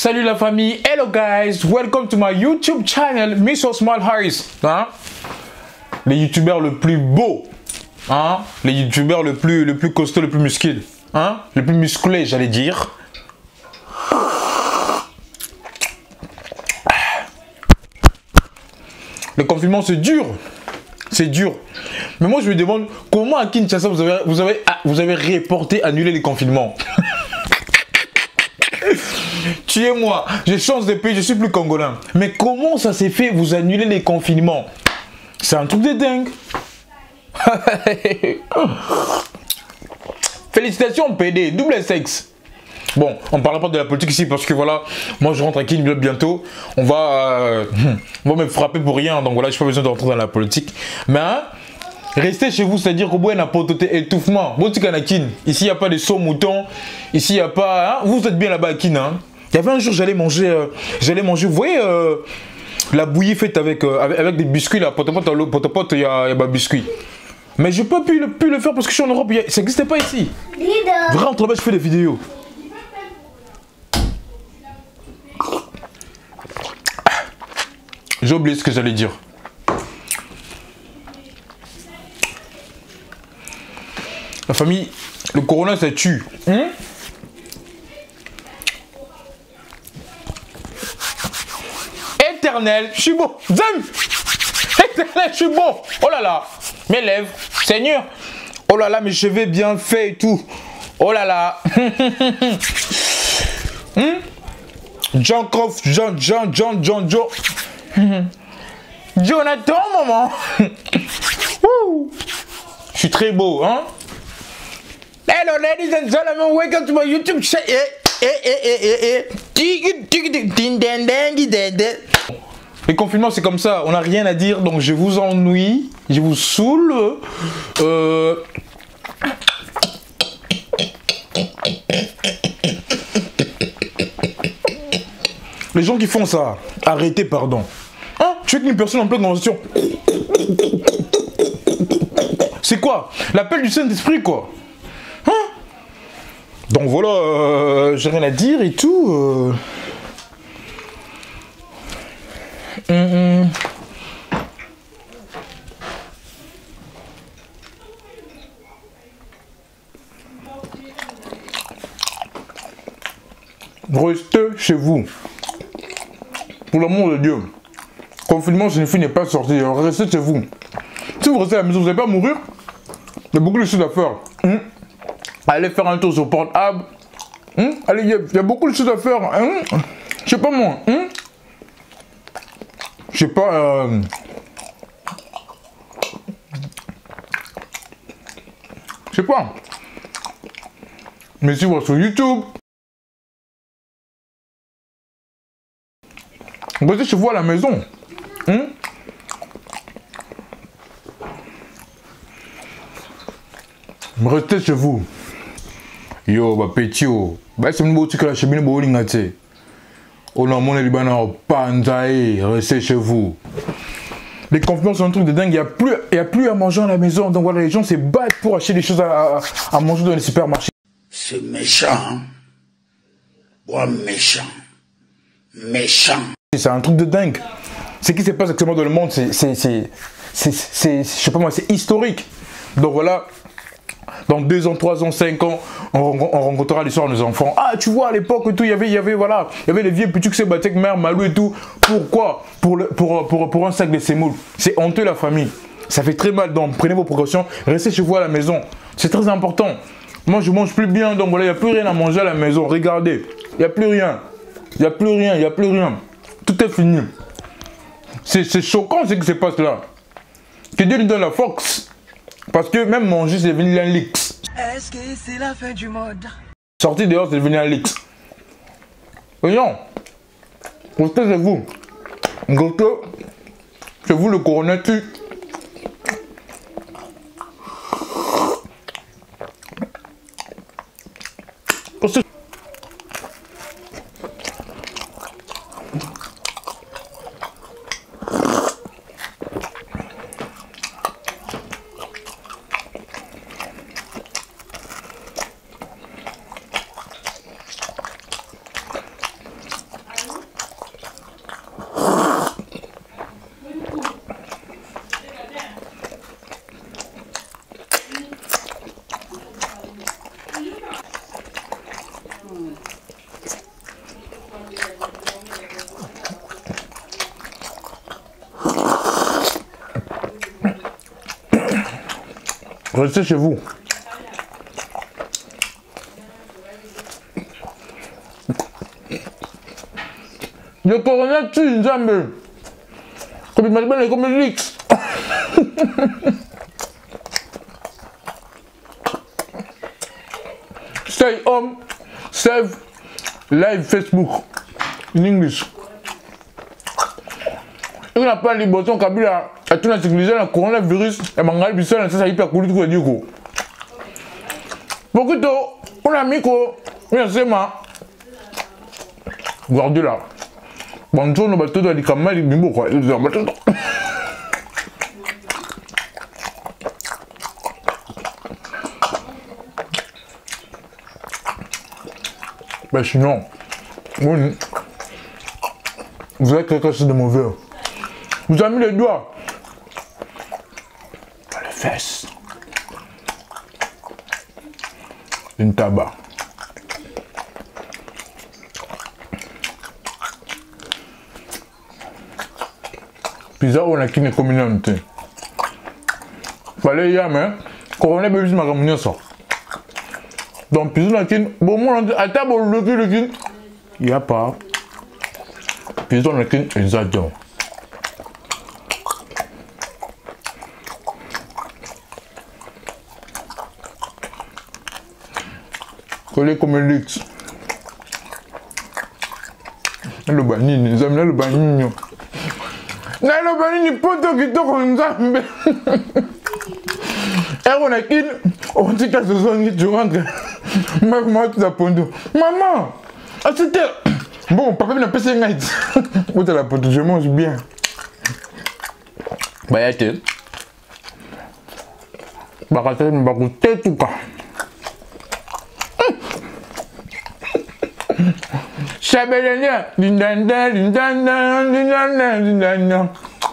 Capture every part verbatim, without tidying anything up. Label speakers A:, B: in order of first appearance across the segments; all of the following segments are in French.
A: Salut la famille, hello guys, welcome to my YouTube channel, Mister Small Harris. Hein? Les youtubeurs le plus beau, hein? Les youtubeurs le plus, le plus costaud, le plus musclé, hein? Le plus musclé, j'allais dire. Le confinement c'est dur, c'est dur. Mais moi je me demande comment à Kinshasa vous avez, vous avez, vous avez reporté, annulé les confinements. Tuez-moi, j'ai chance de pays, je suis plus congolais. Mais comment ça s'est fait, vous annulez les confinements? C'est un truc de dingue. Félicitations P D, double sexe. Bon, on ne parlera pas de la politique ici parce que voilà, moi je rentre à Kinshasa bientôt. On va, euh, on va me frapper pour rien, donc voilà, je n'ai pas besoin de rentrer dans la politique. Mais hein, restez chez vous, c'est-à-dire qu'au bout d'un étouffement. Ici il n'y a pas de saut mouton, ici il n'y a pas. Hein, vous êtes bien là-bas à Kin. Hein. Il y avait un jour, j'allais manger, euh, j'allais manger, vous voyez, euh, la bouillie faite avec, euh, avec, avec des biscuits là, pote-pote, pote-pote, il y a, y a des biscuits. Mais je ne peux plus le, plus le faire parce que je suis en Europe, a, ça n'existait pas ici. Je rentre là-bas, je fais des vidéos. J'ai oublié ce que j'allais dire. La famille, le corona ça tue. Hein? Éternel, je suis beau. Zem! Éternel, je suis beau. Oh là là, mes lèvres, Seigneur. Oh là là, mes cheveux bien faits et tout. Oh là là. hmm? John Croft, John, John, John, John, John. Jonathan, maman. Je suis très beau, hein? Hello, ladies and gentlemen, welcome to my YouTube channel. Les confinements, c'est comme ça, on n'a rien à dire, donc je vous ennuie, je vous saoule. Euh... Les gens qui font ça, arrêtez, pardon. Hein? Tu es qu'une personne en pleine conversation. C'est quoi? L'appel du Saint-Esprit, quoi. Hein? Donc voilà, euh, j'ai rien à dire et tout. Euh... Hum, hum. Restez chez vous. Pour l'amour de Dieu. Confinement signifie ne pas sortir. Restez chez vous. Si vous restez à la maison, vous n'allez pas mourir. Il y a beaucoup de choses à faire. Hum? Allez faire un tour sur Pornhub. Hum? Allez, il y, y a beaucoup de choses à faire. Hum? Je sais pas moi. Hum? Je sais pas. Euh... Je sais pas. Mais si vous êtes sur YouTube. Restez chez vous à la maison. Hum? Restez chez vous. Yo, bah petit yo. Bah c'est une boutique là chez Bini Boulingate. On a mon Libanais au Panzaï. Restez chez vous. Les confinements sont un truc de dingue. Il n'y a plus, il y a plus à manger à la maison. Donc voilà, les gens se battent pour acheter des choses à, à, à manger dans les supermarchés. C'est méchant. Bois méchant. Méchant. C'est un truc de dingue. Ce qui se passe actuellement dans le monde, c'est, c'est, c'est, c'est, je sais pas moi, c'est historique. Donc voilà, dans deux ans, trois ans, cinq ans, on, on rencontrera l'histoire de nos enfants. Ah, tu vois, à l'époque et tout, il y avait, il y avait, voilà, il y avait les vieux petits qui se battaient avec mère, Malou et tout. Pourquoi? Pour, le, pour, pour, pour un sac de semoule. C'est honteux la famille. Ça fait très mal, donc prenez vos précautions, restez chez vous à la maison. C'est très important. Moi, je mange plus bien, donc voilà, il n'y a plus rien à manger à la maison. Regardez, il n'y a plus rien. Il n'y a plus rien, il n'y a plus rien. Tout est fini. C'est choquant ce qui se passe là. Que Dieu nous donne la force. Parce que même manger, c'est devenu un lix. Est-ce que c'est la fin du monde? Sortir dehors, c'est devenu un lix. Voyons. Restez chez vous. Restez chez vous, le corona tue. Restez chez vous. Le corona tue une jambe. Comme il m'a dit, comme il X. Stay home, save, live Facebook, in English. Il n'a pas les boissons Kabila, à tout la sécurité, le coronavirus, et mangal, puis ça, ça, hyper cool, tout le coup. Beaucoup de, on a mis quoi, on a c'est ma. Guardiola. Bonjour, nous battons dans les camarades, ils bimbo quoi. Ben sinon, oui, vous avez quelque chose de mauvais. Vous avez mis les doigts dans les fesses. Une tabac. Pizza on a qui n'est communauté. Fallait y aller, mais corona bébé ma communion ça. Donc pizza on a qui bon moi à table le qui le qui il y a pas. Pizza on a qui exactement. Collé comme un luxe. Le banini, les amis, le banini. Na le banini poto qui toque comme ça. Et on a qui on dit qu'à ce soir tu rentres. Maman tu t'appondes. Maman, ah c'était bon, papa n'a pas fait un night. Où t'as la pote, je mange bien. Bah y'a que. Bah quand tu me bagoutes tout cas. Chabelania, lindanda, lindanda, lindanda, lindanda.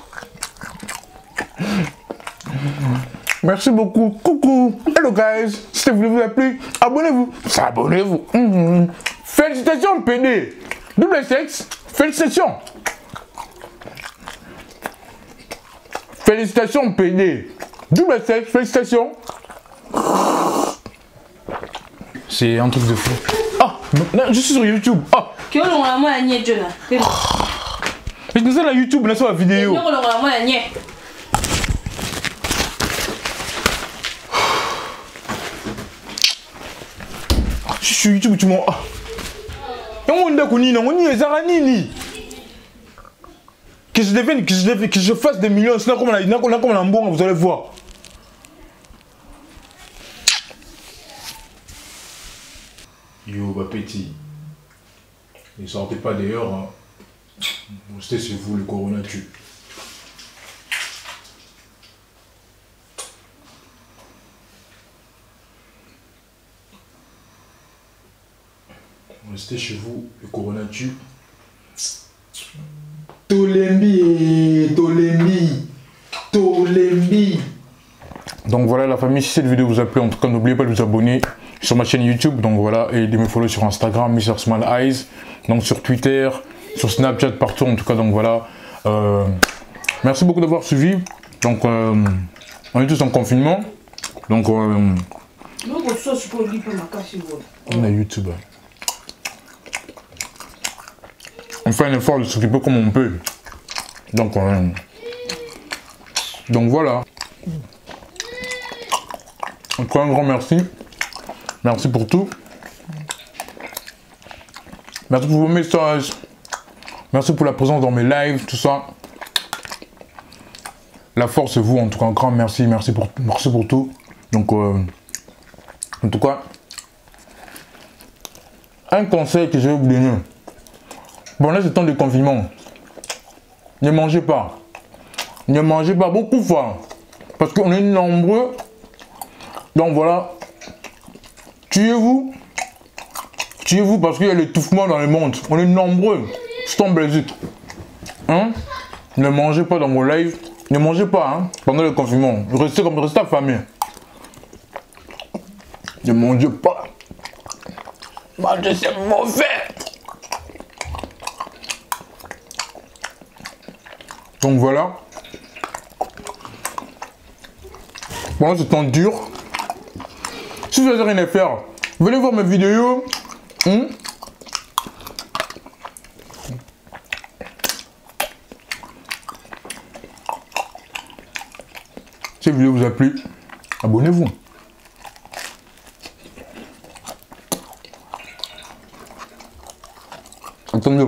A: Merci beaucoup. Coucou. Hello guys. Si ça vous a plu, abonnez-vous. Abonnez-vous. Mmh. Félicitations P D. Double sexe. Félicitations. Félicitations P D. Double sexe. Félicitations. C'est un truc de fou. Ah, non, je suis sur YouTube. Ah.
B: Que l'on a moins à nier, John.
A: Mais tu sais la YouTube, là sur la vidéo.
B: Non, l'on a moins à nier.
A: Je suis sur YouTube, tu m'en. Ah. On a connu, on y est Zaranini. Que je devienne, que je devienne, que je fasse des millions, c'est là comme la, comme la, comme la bon, vous allez voir. Yo, bah petit. Ne sortez pas d'ailleurs, hein. Restez chez vous, le corona tue. Restez chez vous, le corona tue. Tolembi, Tolembi, Tolembi. Donc voilà la famille, si cette vidéo vous a plu, en tout cas n'oubliez pas de vous abonner sur ma chaîne YouTube, donc voilà, et de me follow sur Instagram, Mister Smile Eyes, donc sur Twitter, sur Snapchat, partout en tout cas, donc voilà. Euh, merci beaucoup d'avoir suivi. Donc euh, on est tous en confinement, donc euh, on est YouTube. On fait un effort de s'occuper comme on peut. Donc euh, donc voilà. Encore un grand merci. Merci pour tout. Merci pour vos messages. Merci pour la présence dans mes lives, tout ça. La force c'est vous, en tout cas, un grand merci. Merci pour, merci pour tout. Donc, euh, en tout cas, un conseil que je vais vous donner. Bon, là, c'est temps de confinement. Ne mangez pas. Ne mangez pas beaucoup fort. Parce qu'on est nombreux. Donc voilà. Tuez-vous. Tuez-vous parce qu'il y a l'étouffement dans le monde. On est nombreux. C'est en Belgique. Hein? Ne mangez pas dans vos lives. Ne mangez pas hein, pendant le confinement. Restez comme restez affamés. Ne mangez pas. Manger c'est mauvais. Donc voilà. Pendant ce temps dur. Si vous n'avez rien à faire, venez voir mes vidéos. Hmm? Si cette vidéo vous a plu, abonnez-vous. Attendez.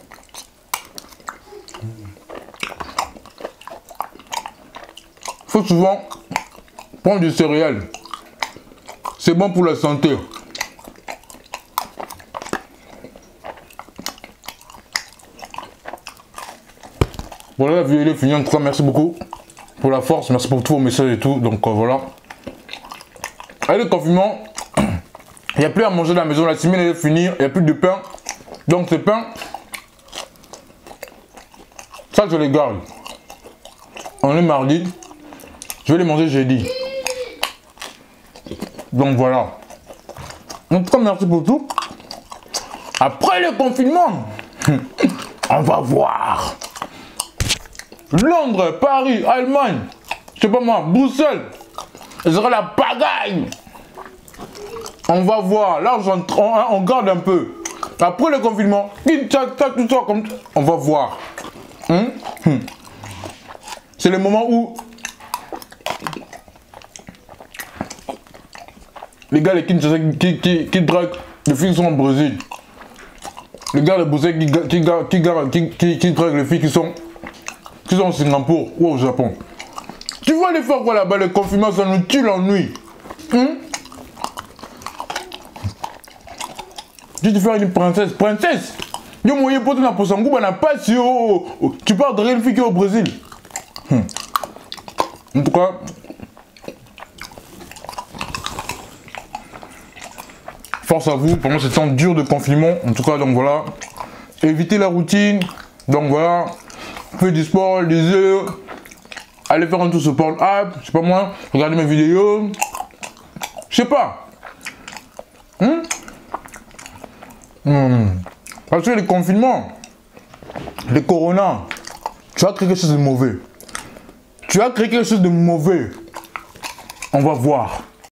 A: Faut souvent prendre du céréales. C'est bon pour la santé. Voilà, la vidéo est finie. En tout cas, merci beaucoup pour la force. Merci pour tous vos messages et tout. Donc euh, voilà. Allez, le confinement. Il n'y a plus à manger à la maison. La semaine est finie. Il n'y a plus de pain. Donc ce pain, ça je les garde. On est mardi. Je vais les manger jeudi. Donc voilà. En tout cas, merci pour tout. Après le confinement, on va voir. Londres, Paris, Allemagne, je sais pas moi, Bruxelles, ce sera la pagaille. On va voir. Là, on, on garde un peu. Après le confinement, tout ça comme on va voir. Hum? Hum. C'est le moment où les gars les Kinshasa qui, qui, qui draguent les filles qui sont au Brésil. Les gars de Bruxelles qui, qui, qui, qui, qui, qui draguent les filles qui sont, qui sont au Singapour ou au Japon. Tu vois les faire quoi là-bas, le confinement, ça nous tue l'ennui. Hum? Tu te fais une princesse, princesse. Yo moyen pour ton aposangou, bah n'a pas si oh, oh. Tu parles de réelle fille qui est au Brésil. Hum. En tout cas, force à vous. Pendant ce temps dur de confinement, en tout cas, donc voilà, évitez la routine. Donc voilà, faites du sport, lisez, allez faire un tour sur Pornhub, je sais pas moi, regardez mes vidéos, je sais pas. Hum? Hum. Parce que les confinements, les corona, tu as créé quelque chose de mauvais. Tu as créé quelque chose de mauvais. On va voir.